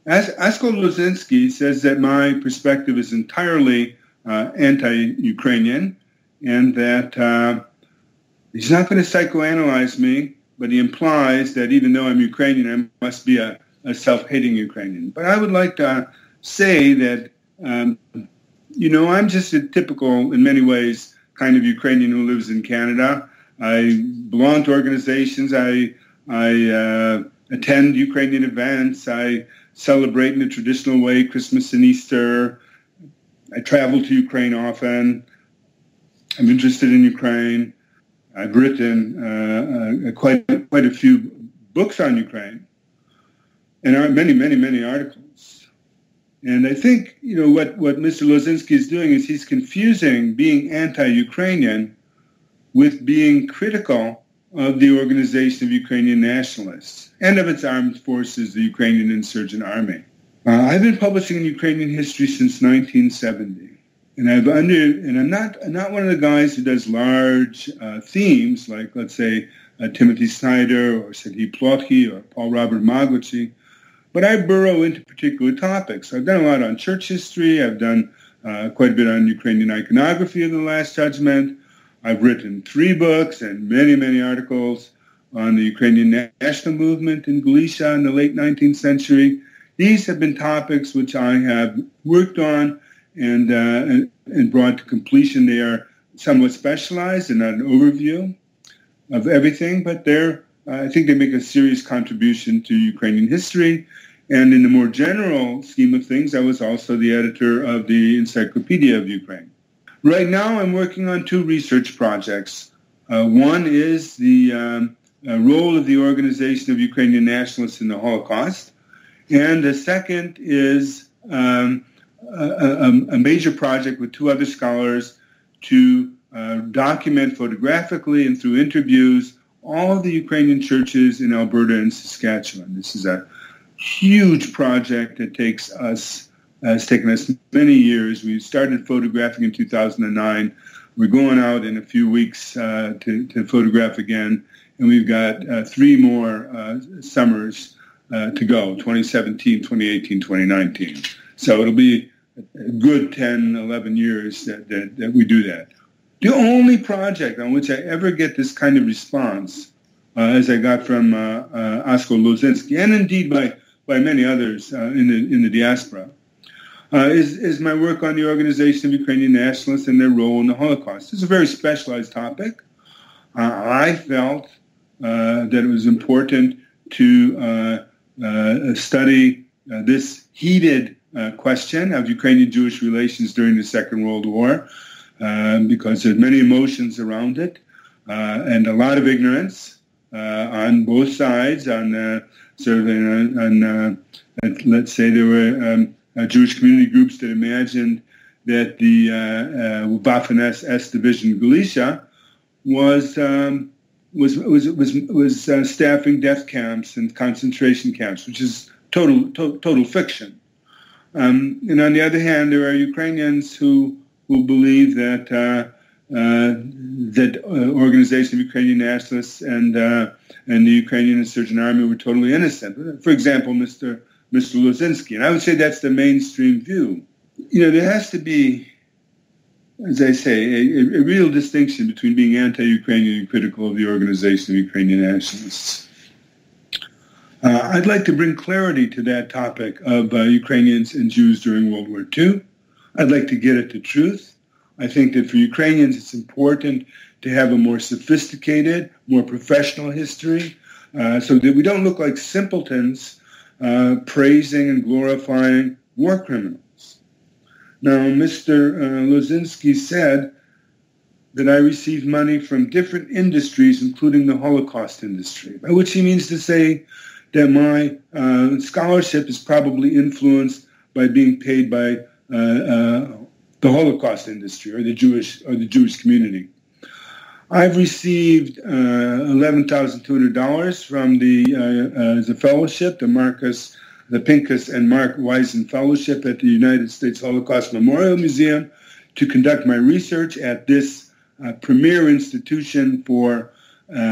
Askold Lozynsky says that my perspective is entirely anti-Ukrainian, and that he's not going to psychoanalyze me, but he implies that even though I'm Ukrainian, I must be a self-hating Ukrainian. But I would like to say that, I'm just a typical, in many ways, kind of Ukrainian who lives in Canada. I belong to organizations. I attend Ukrainian events. I celebrate in the traditional way Christmas and Easter. I travel to Ukraine often. I'm interested in Ukraine. I've written quite a few books on Ukraine, and many articles. And I think what Mr. Lozynsky is doing is he's confusing being anti-Ukrainian with being critical of the Organization of Ukrainian Nationalists and of its armed forces, the Ukrainian Insurgent Army. I've been publishing in Ukrainian history since 1970, and I'm not one of the guys who does large themes like, let's say, Timothy Snyder or Serhiy Plokhy or Paul Robert Magocsi, but I burrow into particular topics. I've done a lot on church history. I've done quite a bit on Ukrainian iconography of the Last Judgment. I've written 3 books and many articles on the Ukrainian national movement in Galicia in the late 19th century. These have been topics which I have worked on and brought to completion. They are somewhat specialized and not an overview of everything, but I think they make a serious contribution to Ukrainian history. And in the more general scheme of things, I was also the editor of the Encyclopedia of Ukraine. Right now, I'm working on 2 research projects. One is the role of the Organization of Ukrainian Nationalists in the Holocaust, and the second is a major project with 2 other scholars to document photographically and through interviews all of the Ukrainian churches in Alberta and Saskatchewan. This is a huge project that has taken us many years. We started photographing in 2009. We're going out in a few weeks to photograph again, and we've got 3 more summers to go, 2017, 2018, 2019. So it'll be a good 10, 11 years that we do that. The only project on which I ever get this kind of response, as I got from Askold Lozynsky, and indeed by many others in the diaspora, is my work on the Organization of Ukrainian Nationalists and their role in the Holocaust. It's a very specialized topic. I felt that it was important to study this heated question of Ukrainian Jewish relations during the Second World War, because there's many emotions around it, and a lot of ignorance on both sides. Let's say there were Jewish community groups that imagined that the Waffen SS Division Galicia was staffing death camps and concentration camps, which is total fiction. And on the other hand, there are Ukrainians who believe that Organization of Ukrainian Nationalists and the Ukrainian Insurgent Army were totally innocent. For example, Mr. Lozynsky. And I would say that's the mainstream view. There has to be, as I say, a real distinction between being anti-Ukrainian and critical of the Organization of Ukrainian Nationalists. I'd like to bring clarity to that topic of Ukrainians and Jews during World War II. I'd like to get at the truth. I think that for Ukrainians, it's important to have a more sophisticated, more professional history, so that we don't look like simpletons praising and glorifying war criminals. Now, Mr. Lozynsky said that I received money from different industries, including the Holocaust industry, by which he means to say that my scholarship is probably influenced by being paid by the Holocaust industry or the Jewish community. I've received $11,200 from the fellowship, the Pincus and Mark Wisen Fellowship at the United States Holocaust Memorial Museum, to conduct my research at this premier institution for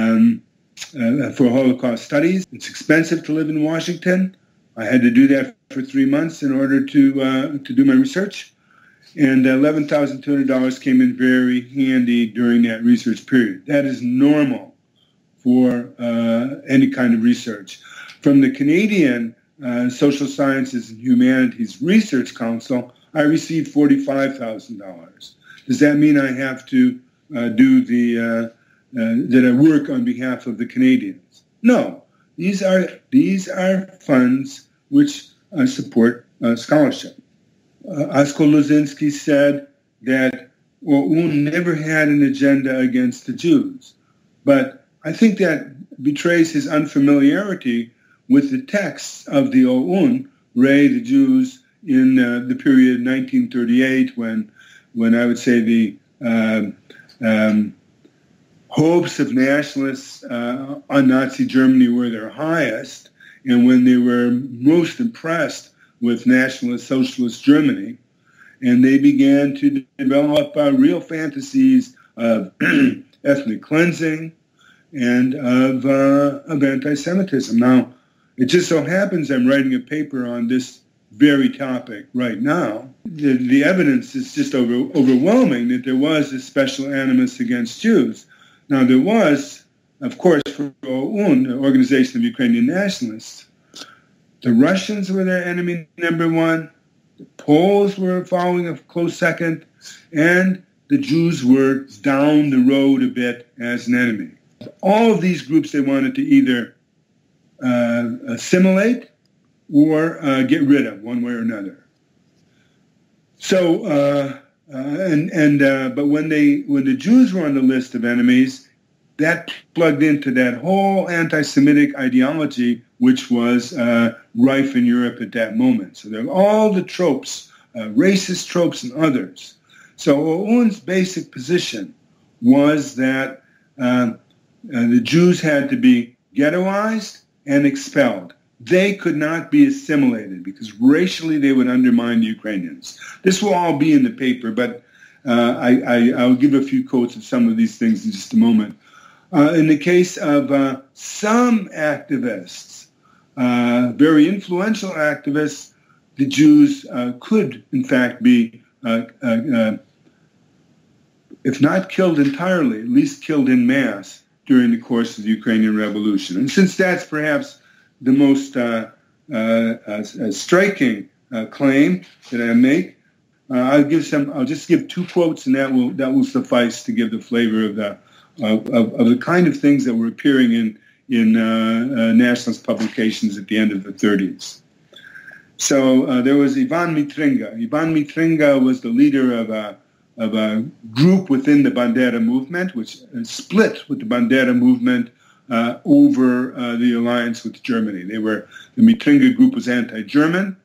Holocaust studies. It's expensive to live in Washington. I had to do that for 3 months in order to do my research, and $11,200 came in very handy during that research period. That is normal for any kind of research. From the Canadian Social Sciences and Humanities Research Council, I received $45,000. Does that mean I have to that I work on behalf of the Canadians? No, these are funds which support scholarship. Askold Lozynsky said that OUN never had an agenda against the Jews, but I think that betrays his unfamiliarity with the texts of the OUN, the Jews, in the period 1938, when I would say the hopes of nationalists on Nazi Germany were their highest, and when they were most impressed with nationalist socialist Germany, and they began to develop real fantasies of ethnic cleansing and of anti-Semitism. Now, it just so happens I'm writing a paper on this very topic right now. The evidence is just overwhelming that there was a special animus against Jews. Now, there was, of course, for OUN, the Organization of Ukrainian Nationalists, the Russians were their enemy number one, the Poles were following a close second, and the Jews were down the road a bit as an enemy. All of these groups they wanted to either assimilate or get rid of one way or another. So, but when the Jews were on the list of enemies, that plugged into that whole anti-Semitic ideology which was rife in Europe at that moment. So there were all the tropes, racist tropes and others. So OUN's basic position was that the Jews had to be ghettoized and expelled. They could not be assimilated because racially they would undermine the Ukrainians. This will all be in the paper, but I'll give a few quotes of some of these things in just a moment. In the case of some activists, very influential activists, the Jews could, in fact, be, if not killed entirely, at least killed en masse during the course of the Ukrainian Revolution. And since that's perhaps the most striking claim that I make, I'll just give two quotes, and that will suffice to give the flavor of the kind of things that were appearing in nationalist publications at the end of the 30s. So there was Ivan Mitringa. Ivan Mitringa was the leader of a group within the Bandera movement, which split with the Bandera movement over the alliance with Germany. The Mitringa group was anti-German,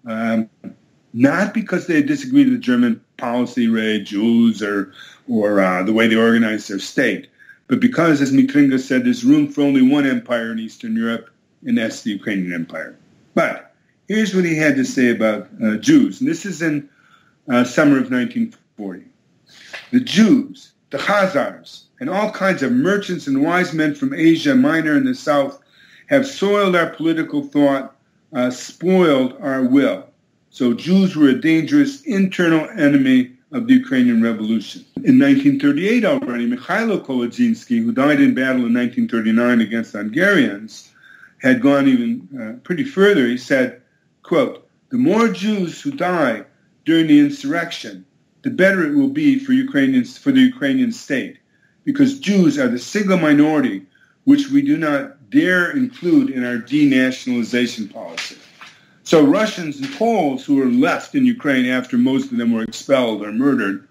not because they disagreed with German policy, Jews, or the way they organized their state, but because, as Mitringa said, there's room for only one empire in Eastern Europe, and that's the Ukrainian Empire. But here's what he had to say about Jews, and this is in summer of 1940. The Jews, the Khazars, and all kinds of merchants and wise men from Asia Minor and the South have soiled our political thought, spoiled our will. So Jews were a dangerous internal enemy of the Ukrainian Revolution. In 1938 already, Askold Lozynsky, who died in battle in 1939 against Hungarians, had gone even pretty further. He said, quote, "The more Jews who die during the insurrection, the better it will be for the Ukrainian state, because Jews are the single minority which we do not dare include in our denationalization policy." So Russians and Poles who were left in Ukraine after most of them were expelled or murdered,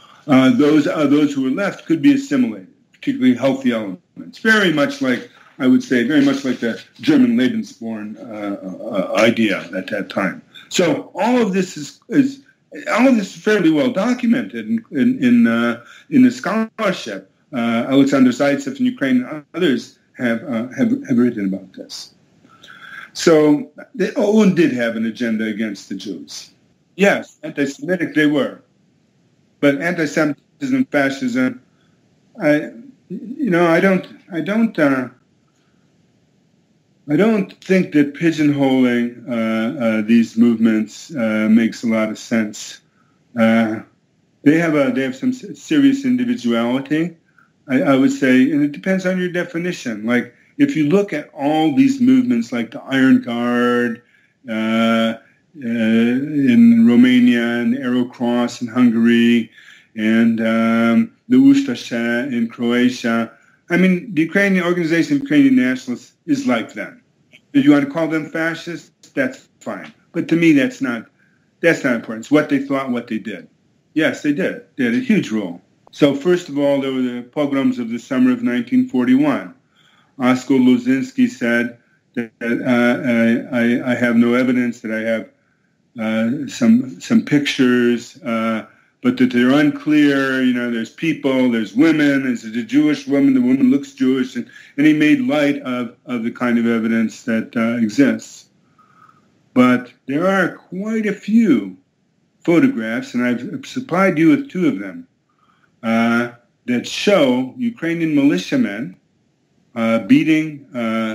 those who were left could be assimilated, particularly healthy elements. Very much like the German Lebensborn idea at that time. So all of this is fairly well documented in the scholarship. Alexander Zaitsev in Ukraine and others have written about this. So the OUN did have an agenda against the Jews. Yes, anti-Semitic they were, but anti-Semitism, fascism, I don't I don't think that pigeonholing these movements makes a lot of sense. They have some serious individuality, I would say, and it depends on your definition. Like, if you look at all these movements, like the Iron Guard in Romania, and the Arrow Cross in Hungary, and the Ustasha in Croatia. I mean, the Ukrainian Organization of Ukrainian Nationalists is like them. If you want to call them fascists, that's fine. But to me, that's not important. It's what they thought, what they did. Yes, they did. They had a huge role. So first of all, there were the pogroms of the summer of 1941. Askold Lozynsky said that I have no evidence, that I have some pictures, but that they're unclear. You know, there's people, there's women, there's a Jewish woman, the woman looks Jewish, and he made light of the kind of evidence that exists. But there are quite a few photographs, and I've supplied you with two of them, that show Ukrainian militiamen beating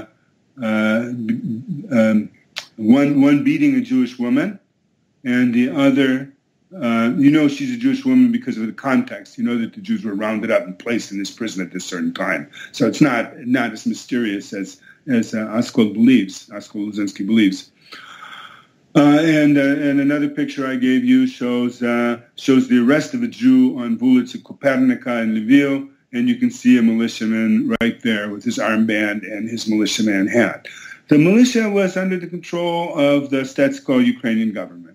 one beating a Jewish woman, and the other, she's a Jewish woman because of the context. You know that the Jews were rounded up and placed in this prison at this certain time. So it's not as mysterious as Askold Lozynsky believes. And another picture I gave you shows the arrest of a Jew on Vulitsa Kopernika in Lviv, and you can see a militiaman right there with his armband and his militiaman hat. The militia was under the control of the Stetsko Ukrainian government.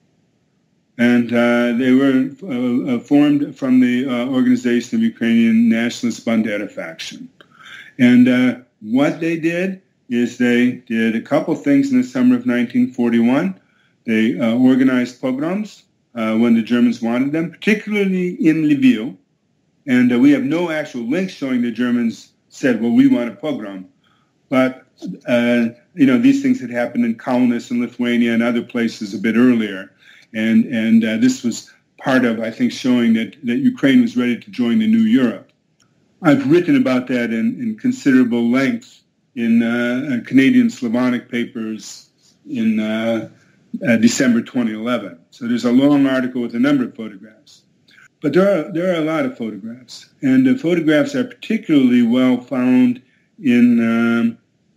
And they were formed from the Organization of Ukrainian Nationalists Bandera faction. And what they did is they did a couple things in the summer of 1941. They organized pogroms when the Germans wanted them, particularly in Lviv. And we have no actual links showing the Germans said, well, we want a pogrom. But, these things had happened in Kaunas and Lithuania and other places a bit earlier. And this was part of, I think, showing that Ukraine was ready to join the new Europe. I've written about that in considerable length in Canadian Slavonic papers in December 2011. So there's a long article with a number of photographs. But there are a lot of photographs, and the photographs are particularly well found in.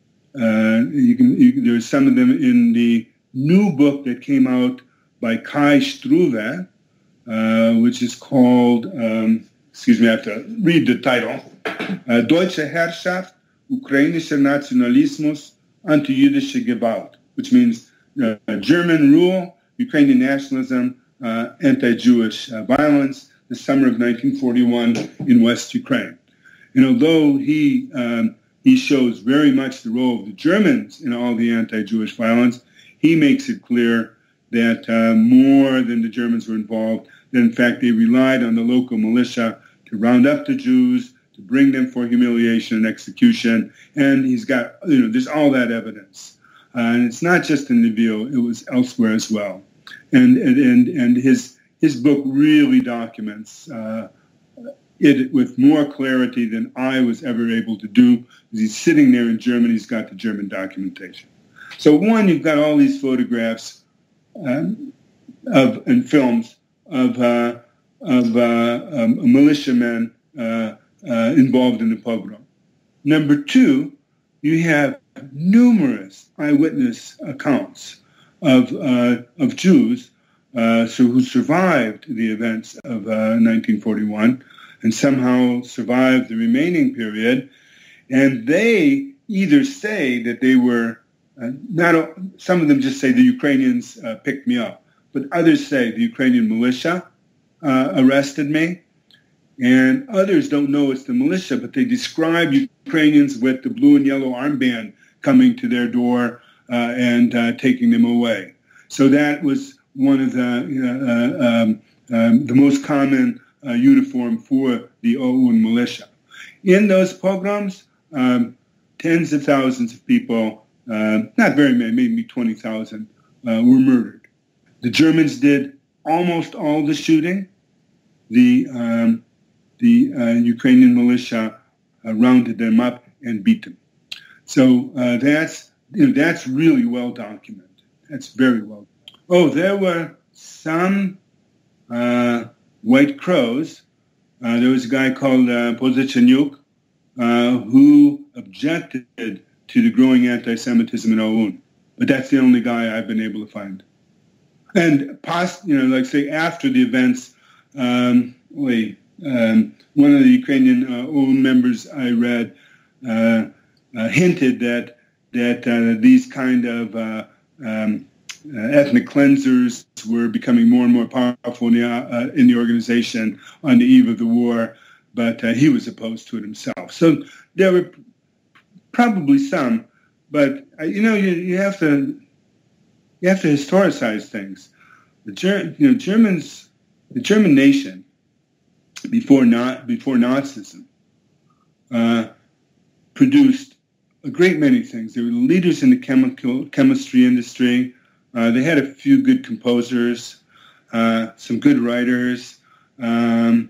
There's some of them in the new book that came out by Kai Struve, which is called. I have to read the title. Deutsche Herrschaft, Ukrainischer Nationalismus, Anti-Jüdische Gewalt, which means German rule, Ukrainian nationalism, anti-Jewish violence, the summer of 1941 in West Ukraine. And although he shows very much the role of the Germans in all the anti-Jewish violence, he makes it clear that more than the Germans were involved, that in fact they relied on the local militia to round up the Jews, to bring them for humiliation and execution. And he's got, there's all that evidence. And it's not just in Lviv, it was elsewhere as well. And his book really documents it with more clarity than I was ever able to do. He's sitting there in Germany, he's got the German documentation. So one, you've got all these photographs and films of militiamen involved in the pogrom. Number two, you have numerous eyewitness accounts of Jews who survived the events of 1941 and somehow survived the remaining period, and they either say that they were some of them just say the Ukrainians picked me up, but others say the Ukrainian militia arrested me, and others don't know it's the militia, but they describe Ukrainians with the blue and yellow armband coming to their door and taking them away. So that was one of the most common uniform for the OUN militia. In those pogroms, tens of thousands of people, not very many, maybe 20,000, were murdered. The Germans did almost all the shooting. The Ukrainian militia rounded them up and beat them. So that's really well documented. That's very well. Oh, there were some White Crows. There was a guy called Pozichenuk who objected to the growing anti-Semitism in OUN. But that's the only guy I've been able to find. And say after the events, one of the Ukrainian OUN members I read hinted that these kind of ethnic cleansers were becoming more and more powerful in the organization on the eve of the war, but he was opposed to it himself. So there were probably some, but you have to historicize things. The German nation before Nazism produced a great many things. They were leaders in the chemistry industry. They had a few good composers, some good writers. They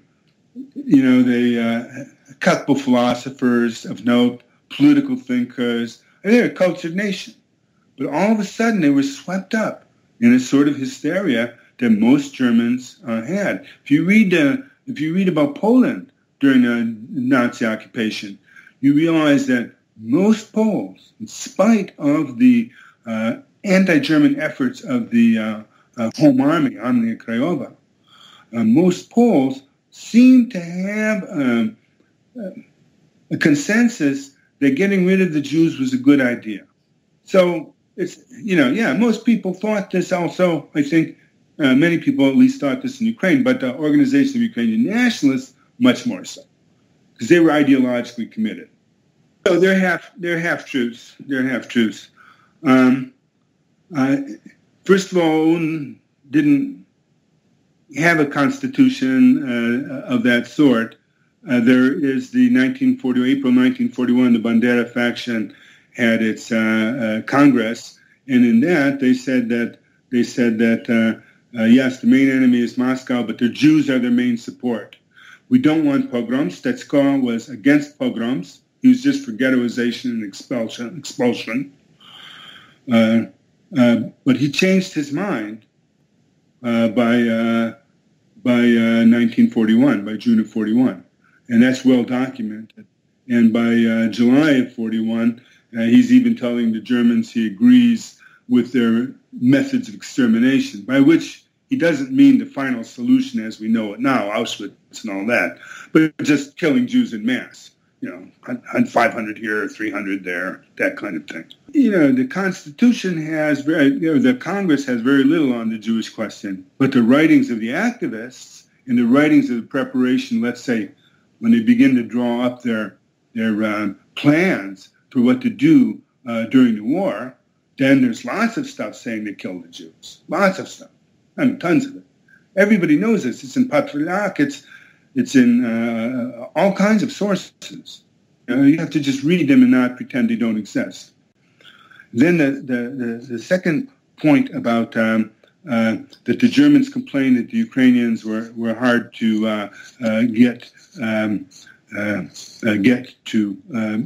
a couple philosophers of note, political thinkers. They're a cultured nation. But all of a sudden, they were swept up in a sort of hysteria that most Germans had. If you read about Poland during the Nazi occupation, you realize that most Poles, in spite of the anti-German efforts of the Home Army, Armia Krajowa, most Poles seem to have a consensus that getting rid of the Jews was a good idea. So it's, most people thought this also. I think many people at least thought this in Ukraine, but the Organization of Ukrainian Nationalists, much more so, because they were ideologically committed. So they're half truths. First of all, OUN didn't have a constitution of that sort. There is the April 1941, the Bandera faction had its Congress, and in that they said that yes, the main enemy is Moscow, but the Jews are their main support. We don't want pogroms. Stetsko was against pogroms. He was just for ghettoization and expulsion. But he changed his mind by 1941, by June of 41. And that's well documented. And by July of 41, he's even telling the Germans he agrees with their methods of extermination, by which he doesn't mean the final solution as we know it now, Auschwitz and all that, but just killing Jews en masse. 500 here, 300 there, that kind of thing. The Constitution has the Congress has very little on the Jewish question, but the writings of the activists and the writings of the preparation, let's say, when they begin to draw up their plans for what to do during the war, then there's lots of stuff saying they killed the Jews. Lots of stuff. Tons of it. Everybody knows this. It's in Patriarch. It's in all kinds of sources. You have to just read them and not pretend they don't exist. Then the second point about that the Germans complained that the Ukrainians were hard to get to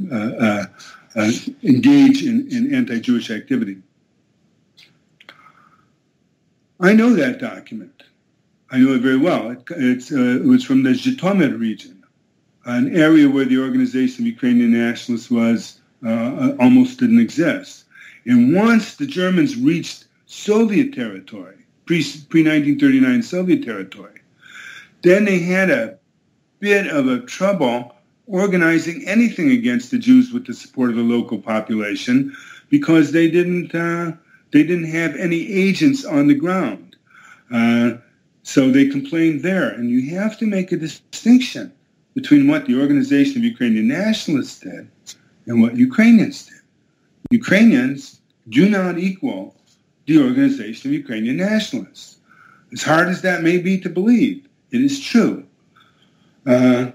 engage in anti-Jewish activity. I know that document. I know it very well. It was from the Zhytomyr region, an area where the Organization of Ukrainian Nationalists was almost didn't exist. And once the Germans reached Soviet territory, pre-1939 Soviet territory, then they had a bit of a trouble organizing anything against the Jews with the support of the local population, because they didn't have any agents on the ground. So they complained there. And you have to make a distinction between what the Organization of Ukrainian Nationalists did and what Ukrainians did. Ukrainians do not equal the Organization of Ukrainian Nationalists. As hard as that may be to believe, it is true. But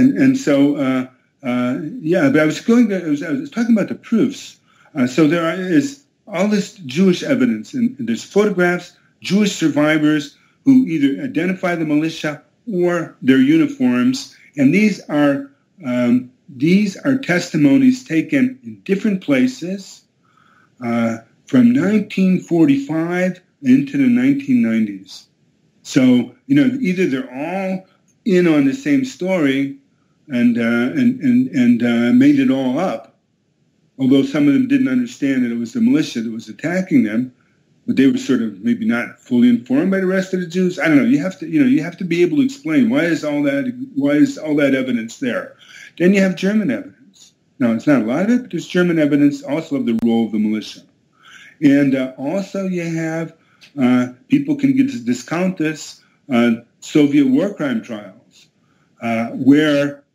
I was talking about the proofs. So there is all this Jewish evidence, and there's photographs, Jewish survivors who either identify the militia or their uniforms, and these are these are testimonies taken in different places from 1945 into the 1990s. So, either they're all in on the same story and made it all up, although some of them didn't understand that it was the militia that was attacking them, but they were sort of maybe not fully informed by the rest of the Jews. I don't know. You have to be able to explain why is all that evidence there. Then you have German evidence. Now, it's not a lot of it, but there's German evidence also of the role of the militia. And also you have, people can discount this, Soviet war crime trials, where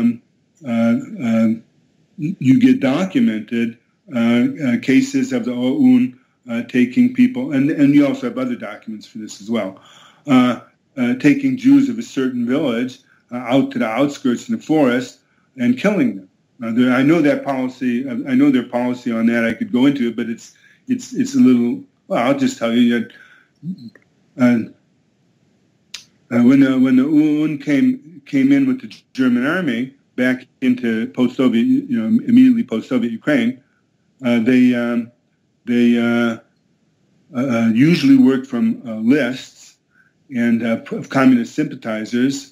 you get documented cases of the OUN taking people, and you also have other documents for this as well, taking Jews of a certain village out to the outskirts in the forest and killing them. I know their policy on that. I could go into it, but it's a little. Well, I'll just tell you that when the OUN came in with the German army back into post-Soviet, immediately post-Soviet Ukraine, they usually worked from lists and of communist sympathizers,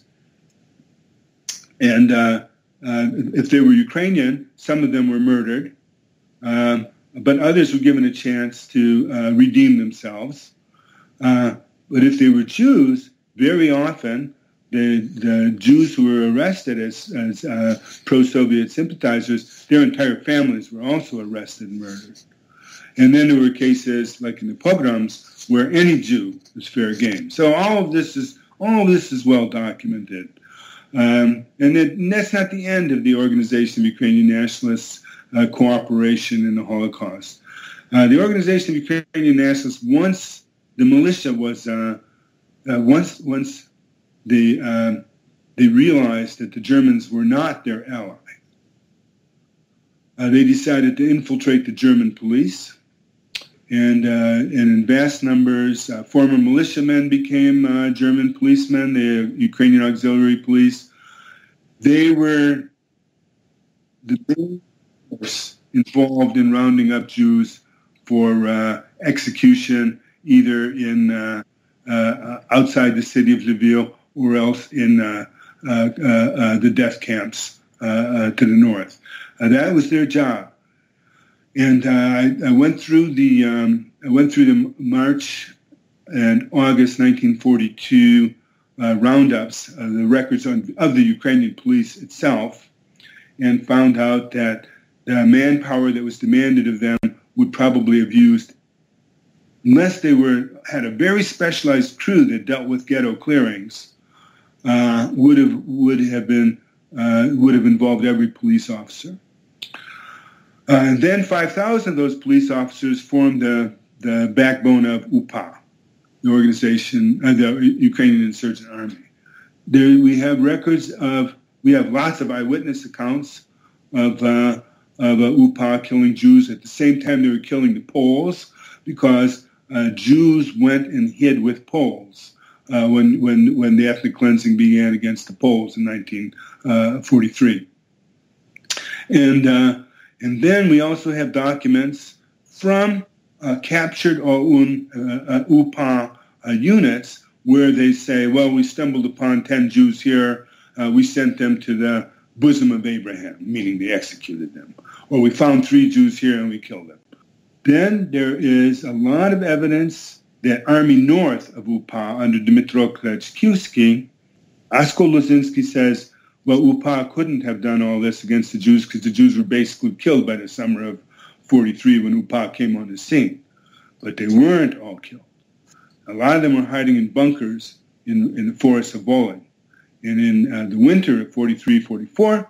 and if they were Ukrainian, some of them were murdered, but others were given a chance to redeem themselves. But if they were Jews, very often the Jews who were arrested as pro-Soviet sympathizers, their entire families were also arrested and murdered. And then there were cases like in the pogroms where any Jew was fair game. So all of this is well documented. And that's not the end of the Organization of Ukrainian Nationalists cooperation in the Holocaust. The Organization of Ukrainian Nationalists, once the militia was, once they realized that the Germans were not their ally, they decided to infiltrate the German police, and in vast numbers, former militiamen became German policemen, the Ukrainian auxiliary police. They were the main force involved in rounding up Jews for execution, either in outside the city of Lviv or else in the death camps to the north. That was their job. And I went through the March and August 1942 roundups, the records of the Ukrainian police itself, and found out that the manpower that was demanded of them would probably have used, unless they had a very specialized crew that dealt with ghetto clearings, would have involved every police officer. And then 5,000 of those police officers formed the backbone of UPA, the organization, the Ukrainian Insurgent Army. We have lots of eyewitness accounts of UPA killing Jews. At the same time, they were killing the Poles because Jews went and hid with Poles when the ethnic cleansing began against the Poles in 1943. And then we also have documents from captured OUN UPA units where they say, well, we stumbled upon 10 Jews here. We sent them to the bosom of Abraham, meaning they executed them. Or we found 3 Jews here and we killed them. Then there is a lot of evidence that Army North of UPA under Dmytro Kleczkiewski, Askold Lozynsky says, well, UPA couldn't have done all this against the Jews because the Jews were basically killed by the summer of 43 when UPA came on the scene. But they weren't all killed. A lot of them were hiding in bunkers in the forests of Volyn. And in the winter of 43-44,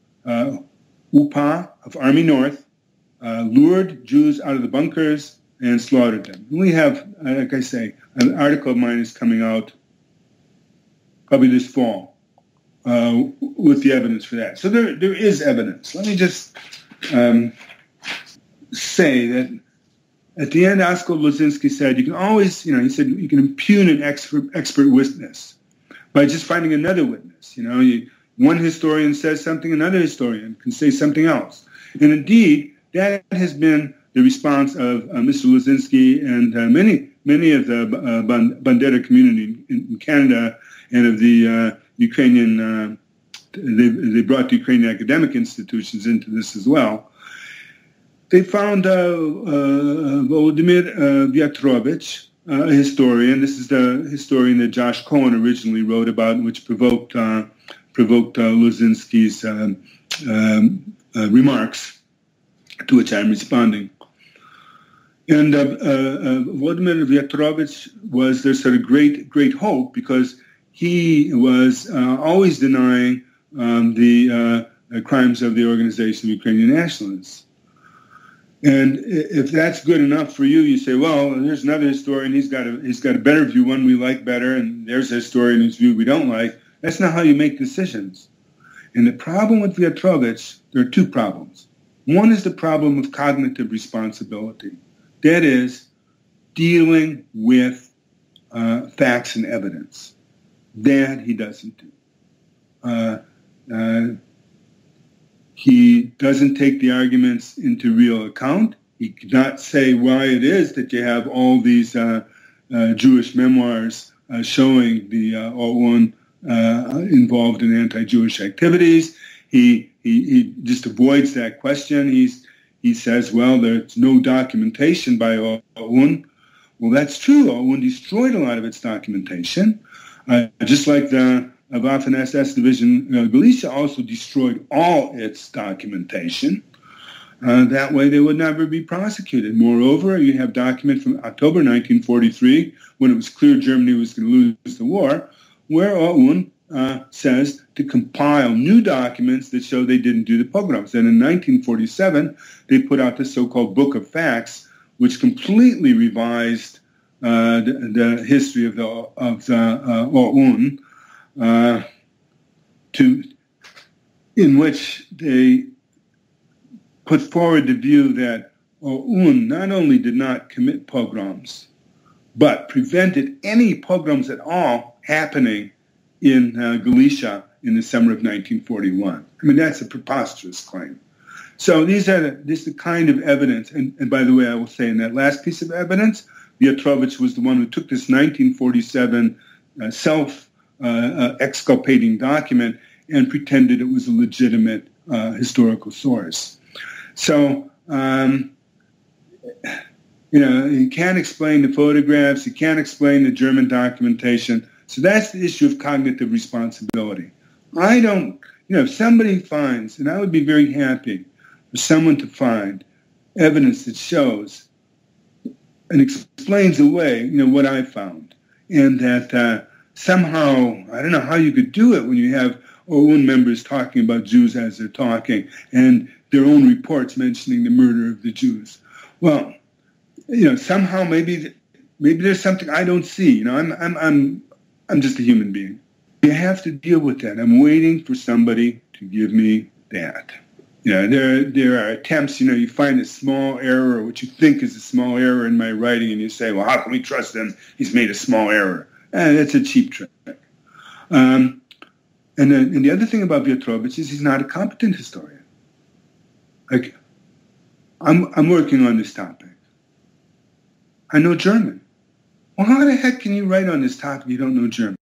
UPA of Army North lured Jews out of the bunkers and slaughtered them. And we have, like I say, an article of mine is coming out probably this fall with the evidence for that. So there is evidence. Let me just say that at the end, Askold Lozynsky said, you can always, he said, you can impugn an expert witness by just finding another witness. You one historian says something, another historian can say something else. And indeed, that has been the response of Mr. Lozynsky and many of the Bandera community in Canada and of the Ukrainian. They brought the Ukrainian academic institutions into this as well. They found Volodymyr Vyatrovich, a historian. This is the historian that Josh Cohen originally wrote about, which provoked Lozynsky's remarks, to which I'm responding. And Volodymyr Vyatrovich was their sort of great hope, because he was always denying the crimes of the Organization of Ukrainian Nationalists. And if that's good enough for you, you say, well, there's another historian, he's got a better view, one we like better, and there's a historian whose view we don't like. That's not how you make decisions. And the problem with Vyatrovich, there are two problems. One is the problem of cognitive responsibility. That is, dealing with facts and evidence. That he doesn't do. He doesn't take the arguments into real account. He cannot say why it is that you have all these Jewish memoirs showing the OUN involved in anti-Jewish activities. He just avoids that question. He says, well, there's no documentation by OUN. Well, that's true. OUN destroyed a lot of its documentation, just like the Waffen SS Division Galicia also destroyed all its documentation. That way they would never be prosecuted. Moreover, you have document from October 1943, when it was clear Germany was going to lose the war, where OUN says to compile new documents that show they didn't do the pogroms. And in 1947, they put out the so-called Book of Facts, which completely revised the history of the OUN, in which they put forward the view that OUN not only did not commit pogroms, but prevented any pogroms at all happening in Galicia in the summer of 1941. I mean, that's a preposterous claim. So this is the kind of evidence, and by the way, I will say in that last piece of evidence, Vyatrovich was the one who took this 1947 exculpating document and pretended it was a legitimate historical source. So, you can't explain the photographs, you can't explain the German documentation. So that's the issue of cognitive responsibility. I don't, if somebody finds, and I would be very happy for someone to find evidence that shows and explains away, what I found, and that somehow, I don't know how you could do it when you have OUN members talking about Jews as they're talking, and their own reports mentioning the murder of the Jews. Well, somehow maybe there's something I don't see. I'm just a human being. You have to deal with that. I'm waiting for somebody to give me that. There are attempts, you find a small error, or what you think is a small error in my writing, and you say, well, how can we trust him? He's made a small error. That's a cheap trick. And the other thing about Vyatrovich is he's not a competent historian. Like, I'm working on this topic. I know German. Well, how the heck can you write on this topic if you don't know German?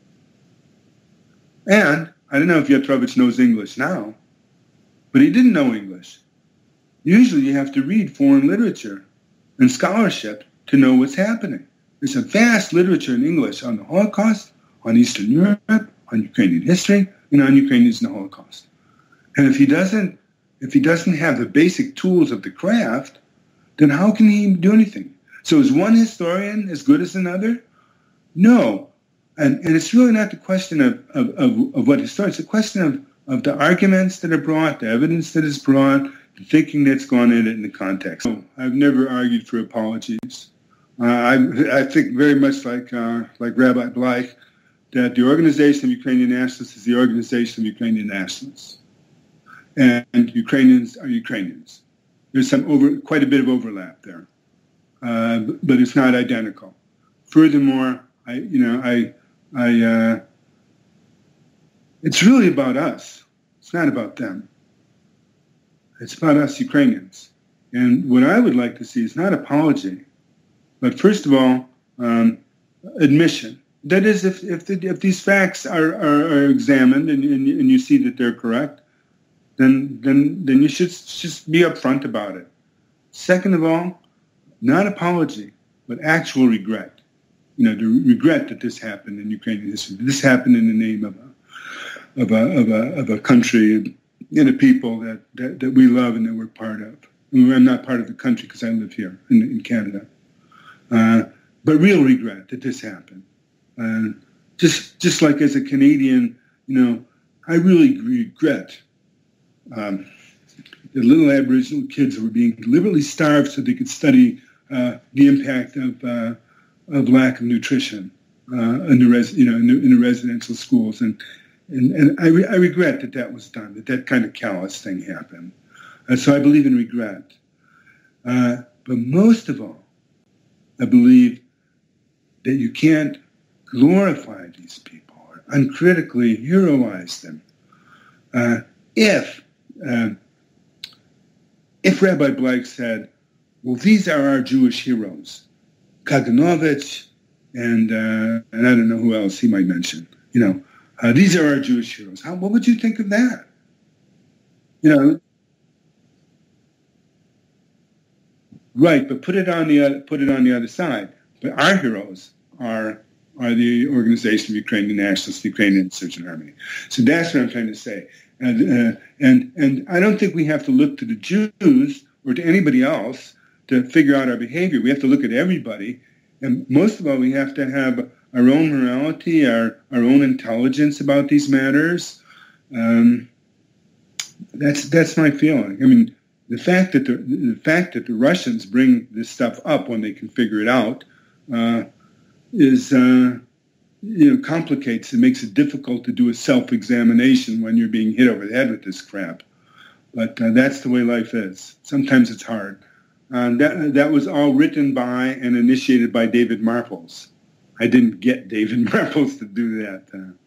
And I don't know if Vyatrovich knows English now, but he didn't know English. Usually you have to read foreign literature and scholarship to know what's happening. There's a vast literature in English on the Holocaust, on Eastern Europe, on Ukrainian history, and on Ukrainians in the Holocaust. And if he doesn't have the basic tools of the craft, then how can he do anything? So is one historian as good as another? No. And it's really not the question of what historians, it's the question of the arguments that are brought, the evidence that is brought, the thinking that's gone in it in the context. So I've never argued for apologies. I think very much like Rabbi Bleich, that the Organization of Ukrainian Nationalists is the Organization of Ukrainian Nationalists. And Ukrainians are Ukrainians. There's quite a bit of overlap there. But it's not identical. Furthermore, it's really about us. It's not about them. It's about us Ukrainians. And what I would like to see is not apology, but first of all, admission. That is, if these facts are examined and you see that they're correct, then you should just be upfront about it. Second of all, not apology, but actual regret. You know, the regret that this happened in Ukrainian history. This happened in the name of a country and a people that we love and that we're part of. I'm not part of the country because I live here in Canada. But real regret that this happened. Just like as a Canadian, you know, I really regret the little Aboriginal kids who were being deliberately starved so they could study the impact of lack of nutrition in the residential schools, and I regret that was done, that kind of callous thing happened. So I believe in regret, but most of all, I believe that you can't glorify these people or uncritically heroize them. If Rabbi Blake said, well, these are our Jewish heroes, Kaganovich and I don't know who else he might mention, you know, these are our Jewish heroes. What would you think of that? You know, right, but put it on the other side. But our heroes are the Organization of Ukrainian Nationalists, the Ukrainian Insurgent Army. So that's what I'm trying to say. And I don't think we have to look to the Jews or to anybody else to figure out our behavior. We have to look at everybody. And most of all, we have to have our own morality, our own intelligence about these matters. That's my feeling. I mean, the fact that the Russians bring this stuff up when they can figure it out is complicates and makes it difficult to do a self-examination when you're being hit over the head with this crap. But that's the way life is. Sometimes it's hard. That was all written by and initiated by David Marples. I didn't get David Marples to do that.